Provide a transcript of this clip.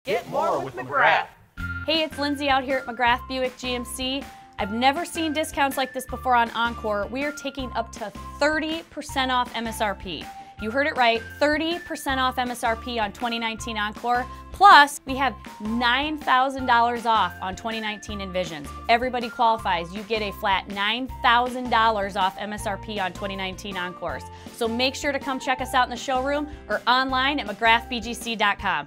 Get more with McGrath. Hey, it's Lindsay out here at Mcgrath Buick GMC. I've never seen discounts like this before on Encore. We are taking up to 30% off MSRP. You heard it right, 30% off MSRP on 2019 Encore. Plus, we have $9,000 off on 2019 Envisions. Everybody qualifies. You get a flat $9,000 off MSRP on 2019 Encores. So make sure to come check us out in the showroom or online at mcgrathbgc.com.